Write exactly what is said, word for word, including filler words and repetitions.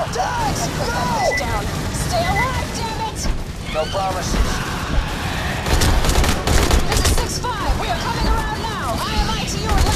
Tags! Go! Down. Stay alive, damn it! No promises. This is six five. We are coming around now. I am I to your